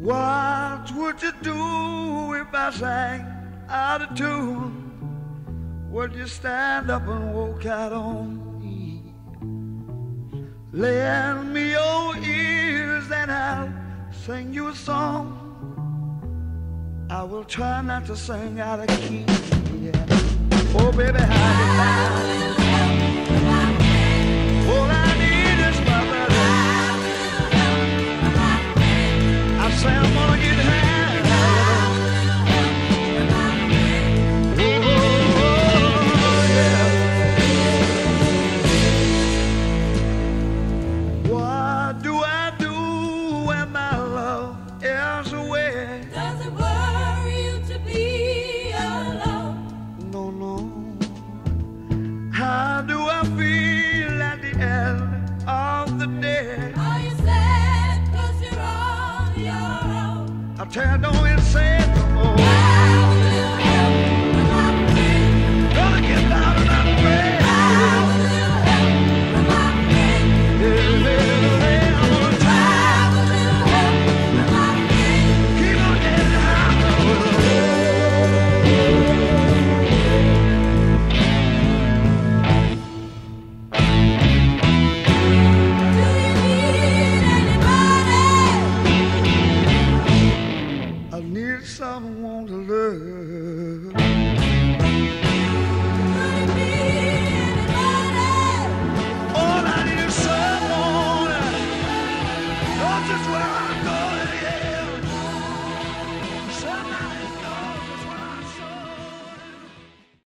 What would you do if I sang out of tune? Would you stand up and walk out on me? Lend me your ears and I'll sing you a song. I will try not to sing out of key. Yeah. Oh, baby, how all I need is my brother. I say I'm gonna get high. Oh, yeah. What do I do when my love is away? Does it worry you to be alone? No, no. How do I feel at the end of the day? Are you sad 'cause you're on your own? I tell you, don't even say it no more. How will you help when I'm free? Gonna get down and out of the way. How will you help when I'm free? Yeah, I'm gonna try. How will you help when I'm free? Keep on getting high. Do you need anybody? I need someone to love.